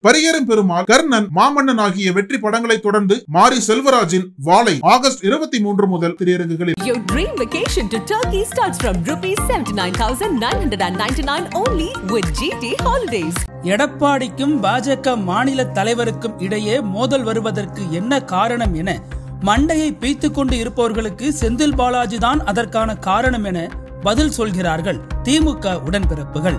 பரியேறும் பெருமாள், கர்ணன், மாமன்னன் ஆகிய வெற்றி படங்களை தொடர்ந்து மாரி செல்வராஜின் வாழை ஆகஸ்ட் 23 முதல் திரையரங்குகளில். Your dream vacation to Turkey starts from ₹79,999 only with GT Holidays. எடப்பாடிக்கும் பாஜக மாநில தலைவருக்கும் இடையே மோதல் வருவதற்கு என்ன காரணம் என மண்டையை பீத்துக் கொண்டு இருப்பவர்களுக்கு செந்தில் பாலாஜி தான் அதற்கான காரணம் என பதில் சொல்கிறார்கள் திமுக உடன்பிறப்புகள்.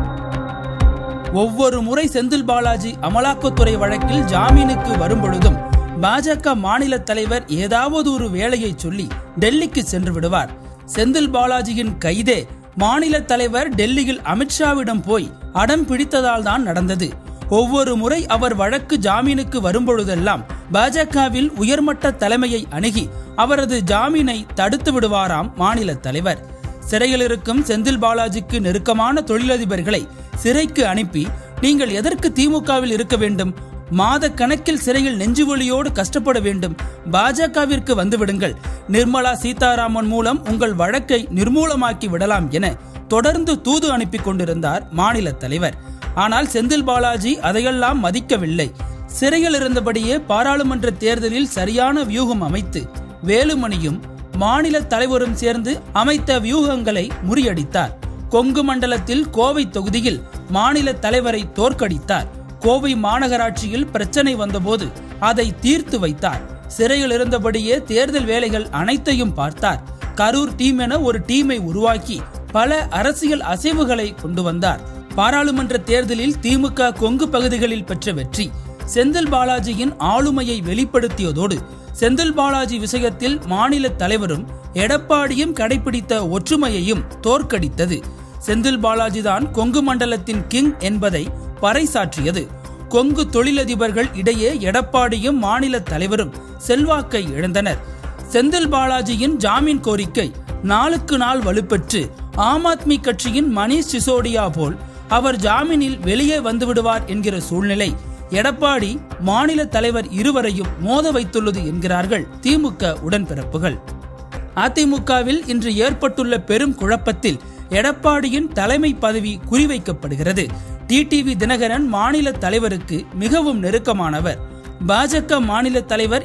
ஒவ்வொரு முறை செந்தில் பாலாஜி அமலாக்கத்துறை வழக்கில் ஜாமீனுக்கு வரும்பொழுதும் பாஜக மாநில தலைவர் ஏதாவது ஒரு வேலையை சொல்லி டெல்லிக்கு சென்று விடுவார். செந்தில் பாலாஜியின் கைதே மாநில தலைவர் டெல்லியில் அமித்ஷாவிடம் போய் அடம் பிடித்ததால் தான் நடந்தது. ஒவ்வொரு முறை அவர் வழக்கு ஜாமீனுக்கு வரும்பொழுதெல்லாம் பாஜகவில் உயர்மட்ட தலைமையை அணுகி அவரது ஜாமீனை தடுத்து விடுவாராம் மாநில தலைவர். சிறையில் இருக்கும் செந்தில் பாலாஜிக்கு நெருக்கமான தொழிலதிபர்களை சிறைக்கு அனுப்பி, நீங்கள் எதற்கு திமுகவில் இருக்க வேண்டும், மாத கணக்கில் சிறையில் நெஞ்சுவலியோடு கஷ்டப்பட வேண்டும், பாஜகவிற்கு வந்துவிடுங்கள், நிர்மலா சீதாராமன் மூலம் உங்கள் வழக்கை நிர்மூலமாக்கி விடலாம் என தொடர்ந்து தூது அனுப்பி கொண்டிருந்தார் மாநில தலைவர். ஆனால் செந்தில் பாலாஜி அதையெல்லாம் மதிக்கவில்லை. சிறையில் இருந்தபடியே பாராளுமன்ற தேர்தலில் சரியான வியூகம் அமைத்து வேலுமணியும் மாநில தலைவரும் சேர்ந்து அமைத்த வியூகங்களை முறியடித்தார். கொங்கு மண்டலத்தில் கோவை தொகுதியில் மாநில தலைவரை தோற்கடித்தார். கோவை மாநகராட்சியில் பிரச்சனை வந்தபோது அதை தீர்த்து வைத்தார். சிறையில் இருந்தபடியே தேர்தல் வேலைகள் அனைத்தையும் பார்த்தார். கரூர் டீம் என ஒரு டீமை உருவாக்கி பல அரசியல் அசைவுகளை கொண்டு வந்தார். பாராளுமன்ற தேர்தலில் திமுக கொங்கு பகுதிகளில் பெற்ற வெற்றி செந்தில் பாலாஜியின் ஆளுமையை வெளிப்படுத்தியதோடு செந்தில் பாலாஜி விஷயத்தில் மாநில தலைவரும் எடப்பாடியும் கடைபிடித்த ஒற்றுமையையும் தோற்கடித்தது. செந்தில் பாலாஜி தான் கொங்கு மண்டலத்தின் கிங் என்பதை பறைசாற்றியது. கொங்கு தொழிலதிபர்கள் இடையே எடப்பாடியும் மாநில தலைவரும் செல்வாக்கை இழந்தனர். செந்தில் பாலாஜியின் ஜாமீன் கோரிக்கை நாளுக்கு நாள் வலுப்பெற்று ஆம் ஆத்மி கட்சியின் மணீஷ் சிசோடியா போல் அவர் ஜாமீனில் வெளியே வந்துவிடுவார் என்கிற சூழ்நிலை எடப்பாடி மாநில தலைவர் இருவரையும் மோத வைத்துள்ளது என்கிறார்கள் திமுக உடன்பிறப்புகள். அதிமுகவில் இன்று ஏற்பட்டுள்ள பெரும் குழப்பத்தில் எடப்பாடியின் தலைமை பதவி குறிவைக்கப்படுகிறது. டிடிவி தினகரன் மாநில தலைவருக்கு மிகவும் நெருக்கமானவர். பாஜக மாநில தலைவர்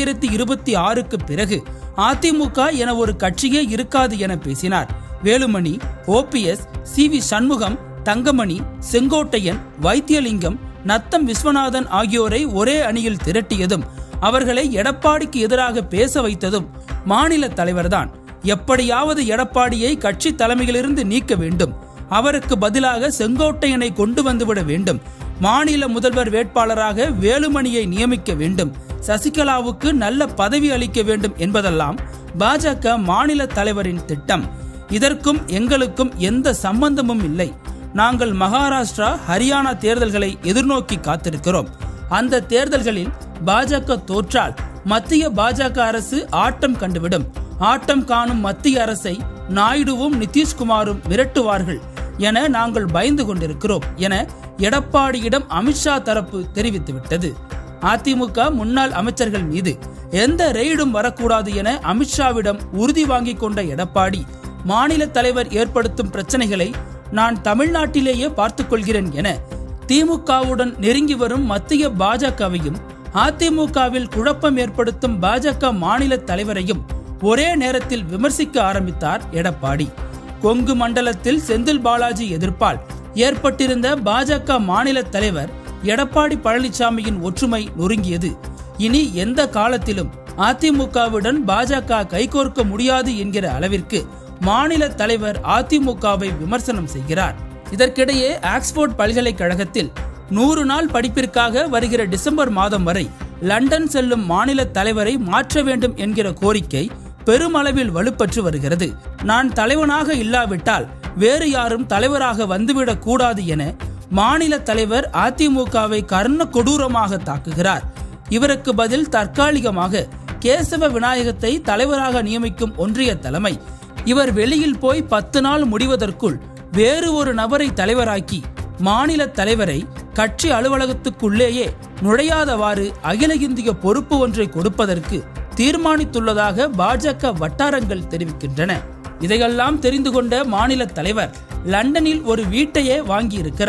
2026க்கு பிறகு அதிமுக என ஒரு கட்சியே இருக்காது என பேசினார். வேலுமணி, OPS, CV சண்முகம், தங்கமணி, செங்கோட்டையன், வைத்தியலிங்கம், நத்தம் விஸ்வநாதன் ஆகியோரை ஒரே அணியில் திரட்டியதும் அவர்களை எடப்பாடிக்கு எதிராக பேச வைத்ததும் மாநில தலைவர்தான். எப்படியாவது எடப்பாடியை கட்சி தலைமையிலிருந்து நீக்க வேண்டும், அவருக்கு பதிலாக செங்கோட்டையனை கொண்டு வந்துவிட வேண்டும், மாநில முதல்வர் வேட்பாளராக வேலுமணியை நியமிக்க வேண்டும், சசிகலாவுக்கு நல்ல பதவி அளிக்க வேண்டும் என்பதெல்லாம் பாஜக மாநில தலைவரின் திட்டம். இதற்கும் எங்களுக்கும் எந்த சம்பந்தமும் இல்லை. நாங்கள் மகாராஷ்டிரா, ஹரியானா தேர்தல்களை எதிர்நோக்கி காத்திருக்கிறோம். அந்த தேர்தல்களில் பாஜக தோற்றால் மத்திய பாஜக அரசு ஆட்டம் கண்டுவிடும். ஆட்டம் காணும் மத்திய அரசை நாயுடுவும் நிதிஷ்குமாரும் மிரட்டுவார்கள் என நாங்கள் பயந்து கொண்டிருக்கிறோம் என எடப்பாடியிடம் அமித்ஷா தரப்பு தெரிவித்துவிட்டது. அதிமுக முன்னாள் அமைச்சர்கள் மீது எந்த ரெய்டும் வரக்கூடாது என அமித்ஷாவிடம் உறுதி வாங்கிக் கொண்ட எடப்பாடி மாநில தலைவர் ஏற்படுத்தும் பிரச்சனைகளை நான் தமிழ்நாட்டிலேயே பார்த்துக் கொள்கிறேன் என திமுகவுடன் நெருங்கி வரும் மத்திய பாஜகவையும் அதிமுகவில் குழப்பம் ஏற்படுத்தும் பாஜக மாநில தலைவரையும் ஒரே நேரத்தில் விமர்சிக்க ஆரம்பித்தார் எடப்பாடி. கொங்கு மண்டலத்தில் செந்தில் பாலாஜி எதிர்ப்பால் ஏற்பட்டிருந்த பாஜக மாநில தலைவர் எடப்பாடி பழனிசாமியின் ஒற்றுமை நொறுங்கியது. இனி எந்த காலத்திலும் அதிமுகவுடன் பாஜக கைகோர்க்க முடியாது என்கிற அளவிற்கு மாநில தலைவர் அதிமுகவை விமர்சனம் செய்கிறார். இதற்கிடையே ஆக்ஸ்போர்ட் பல்கலைக்கழகத்தில் 100 நாள் படிப்பிற்காக வருகிற டிசம்பர் மாதம் வரை லண்டன் செல்லும் மாநில தலைவரை மாற்ற வேண்டும் என்கிற கோரிக்கை பெருமளவில் வலுப்பெற்று வருகிறது. நான் தலைவனாக இல்லாவிட்டால் வேறு யாரும் தலைவராக வந்துவிடக் கூடாது என மாநில தலைவர் அதிமுகவை கர்ண கொடூரமாக தாக்குகிறார். இவருக்கு பதில் தற்காலிகமாக கேசவ விநாயகத்தை தலைவராக நியமிக்கும் ஒன்றிய தலைமை. இவர் வெளியில் போய் 10 நாள் முடிவதற்குள் வேறு ஒரு நபரை தலைவராக்கி மாநில தலைவரை கட்சி அலுவலகத்துக்குள்ளேயே நுழையாதவாறு அகில இந்திய பொறுப்பு ஒன்றை கொடுப்பதற்கு தீர்மானித்துள்ளதாக பாஜக வட்டாரங்கள் தெரிவிக்கின்றன. இதையெல்லாம் தெரிந்து கொண்ட மாநில தலைவர் லண்டனில் ஒரு வீட்டையே வாங்கியிருக்கிறார்.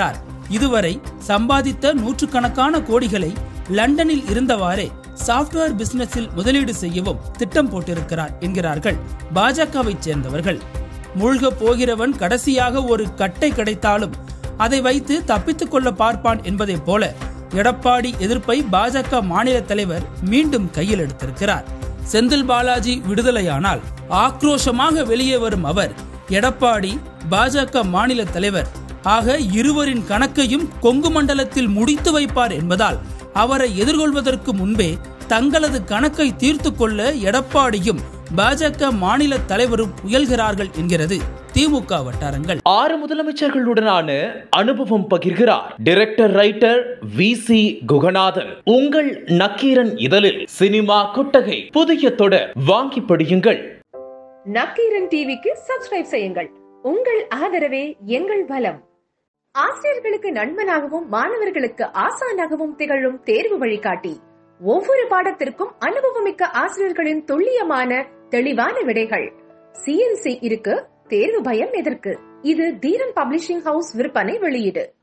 இதுவரை சம்பாதித்த நூற்றுக்கணக்கான கோடிகளை லண்டனில் இருந்தவாறே சாப்ட்வேர் பிசினஸில் முதலீடு செய்யவும் திட்டம் போட்டிருக்கிறார் என்கிறார்கள் பாஜகவை சேர்ந்தவர்கள். மூழ்க போகிறவன் கடைசியாக ஒரு கட்டை கிடைத்தாலும் அதை வைத்து தப்பித்துக் கொள்ள பார்ப்பான் என்பதை போல எடப்பாடி எதிர்ப்பை பாஜக மாநில தலைவர் மீண்டும் கையில் எடுத்திருக்கிறார். செந்தில் பாலாஜி விடுதலையானால் ஆக்ரோஷமாக வெளியே வரும் அவர் எடப்பாடி பாஜக மாநில தலைவர் ஆக இருவரின் கணக்கையும் கொங்கு மண்டலத்தில் முடித்து வைப்பார் என்பதால் அவரை எதிர்கொள்வதற்கு முன்பே தங்களது கணக்கை தீர்த்து கொள்ள எடப்பாடியும் பாஜக மாநில தலைவரும் முயல்கிறார்கள் என்கிறது திமுக வட்டாரங்கள். 6 முதலமைச்சர்களுடனான அனுபவம் பகிர்கிறார் டைரக்டர் ரைட்டர் VC குகநாதன். உங்கள் நக்கீரன் இதழில் சினிமா கொட்டகை புதிய தொடர் வாங்கி படியுங்கள். நக்கீரன் டிவிக்கு சப்ஸ்கிரைப் செய்யுங்கள். உங்கள் ஆதரவே எங்கள் பலம். ஆசிரியர்களுக்கு நண்பனாகவும் மாணவர்களுக்கு ஆசானாகவும் திகழும் தேர்வு வழிகாட்டி. ஒவ்வொரு பாடத்திற்கும் அனுபவமிக்க ஆசிரியர்களின் துல்லியமான தெளிவான விடைகள். CNC இருக்கு, தேர்வு பயம் எதற்கு? இது தீரன் பப்ளிஷிங் ஹவுஸ் விற்பனை வெளியீடு.